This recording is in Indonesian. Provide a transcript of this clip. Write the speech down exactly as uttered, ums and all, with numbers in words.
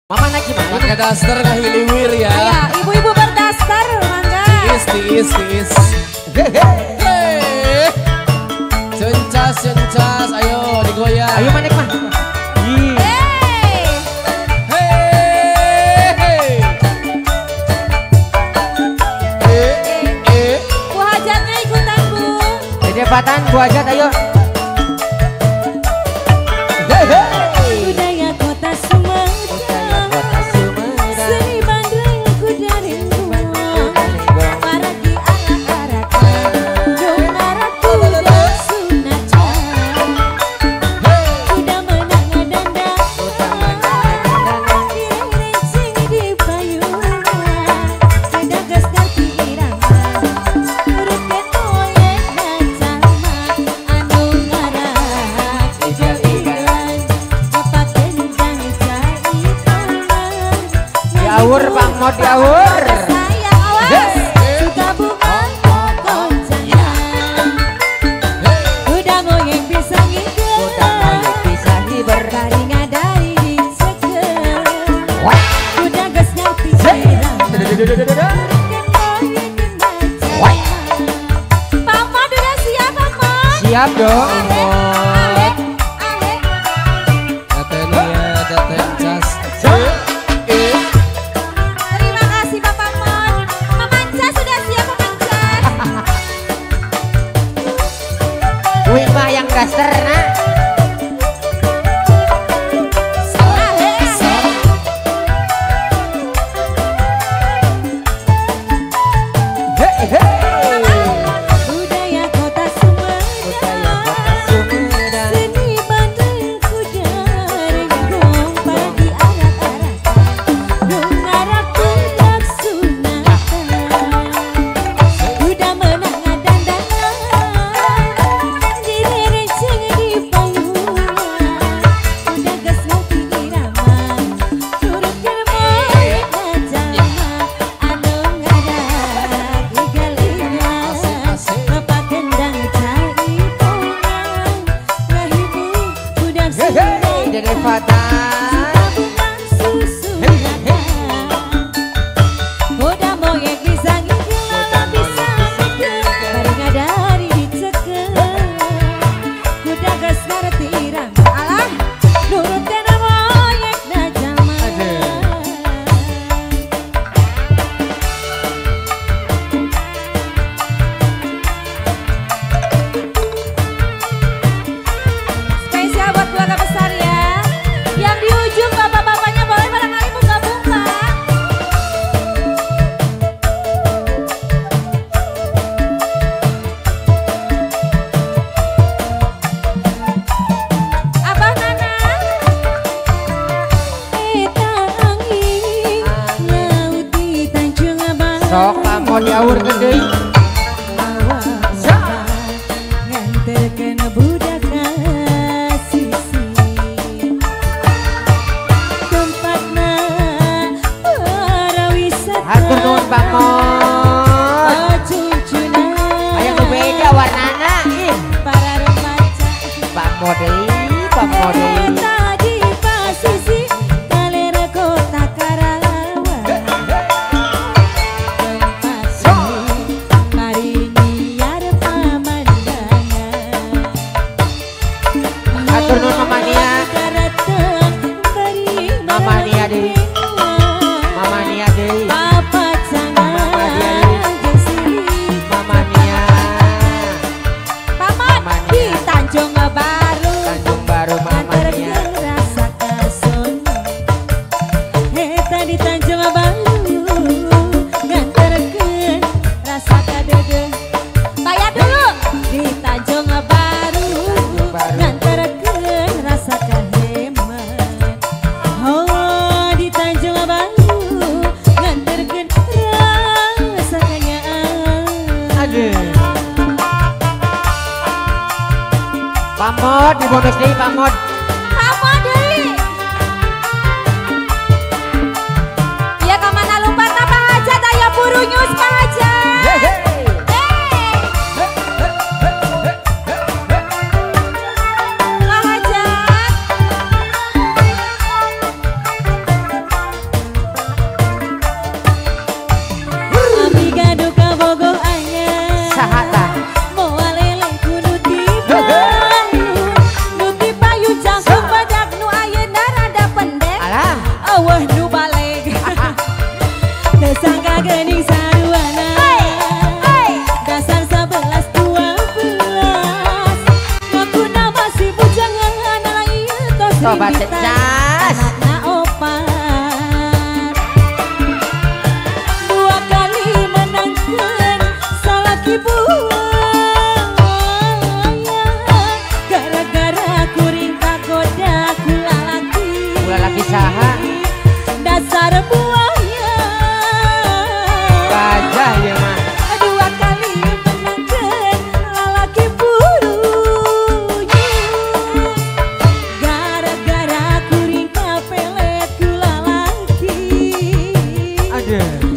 Mama naik gimana? Pakai daster ke hiliwir ya. Iya, ibu-ibu berdaster, mangga. Tiis, tiis, tiis. Hehehe. Cencas, cencas, ayo digoyang. Ayo manik mah. Hey. Hehehe. Eh, eh. Bu hajatnya ikutan, Bu. Dede Batan, Bu Hajat ayo. Hehehe. Budaya kota Sumedang, seni bandreng kuda rinduang, para di arak-arakan, dong arak kuda sunacan, kuda menang dandan, dirincing di payungan, kuda gas ganti irama, urutkan oyek dan calma, anu ngarak igal-igalan, bapak kendang jaitan. Diawur Bang Mod diawur. Sayang awas, suka bunga pokok jangan. Udah ngoyeng bisa ngigel, Udah ngoyek bisa hiber. dari ngadari dicekel. Wah. Udah gas ngerti irama, Wah. Pak Mod udah siap, Pak Mod? Siap dong. Ale, ale, ale. Katanya ada cencas. Eh, eh. Terima kasih Bapak Mod. Memanca sudah siap memanca. Wih mah yang daster nak. Ale, ale. Hehehe. Budaya kota Budaya kota Sumedang, Sumedang. seni bandreng kuda renggong, para di arak-arakan, dong arak kuda sunatan, kuda menang dandanan, dirincing di payungan, kuda gas ngerti irama, turutkan moyek dan jalma, anu ngadak igal-igalan, bapak kendang jaipongan, rahimu budak sunatan, Dede Batan. bunga susunatan, udah moyek bisa ngigel, bisa ngigel, bari ngadari dicekel, kuda gas ngerti irama, alah nurutkan moyek na jalma. Spesial buat keluarga besar ya. Yang di ujung bapak-bapaknya boleh barangkali buka-buka. Abah Nana. Eta angin laut di Tanjung Abang. Sok Pak Mod diawur gede. Nganterkeun budak ka sisi, tempatna para wisata. Hatur nuhun Bang Mod. Cucuna Aya nu beda warnana ih. para remaja. Pak Mod deui, Pak Mod deui. Eta di pasisi kalera kota Karawang. Tempat seni mari nyiar pamandangan. Hatur nuhun Mama Nia. Karateng beri Mama Nia deui. marang Mama Nia deui. Papat sangat Mama Nia deui. jesi. Mama Nia. Paman Mama di Nia. Tanjung Baru. Tanjung Baru Mama Nia. Nganterkeun rasa kasona. Eta di Tanjung Baru nganterkeun rasa kadede. Bayar dulu di Tanjung Baru Baru. nganterkeun rasa kahemat. Oh di Tanjung Baru nganterkeun rasa kayaan. Aduh. Pak Mod di bonus deui Pak Mod. Apa deui? Ya kamana lupa tambah hajat aya buru nyus Pak Hajat. Hehehe. Hey, Pak Hajat. wah nu balik. Tersangka gening saruana. Dasar sebelas dua belas. Ngaku nama si bujangan lain tos Sobat Cencas. anakna opat. Dua kali menangkan salaki buaya. Gara-gara kuring kagoda kula laki. Kula laki saha? Dasar buaya. Gajah ya mah. Dua kali menangkan lalaki burunya. Gara-gara kuring kapelet kula laki. Aduh.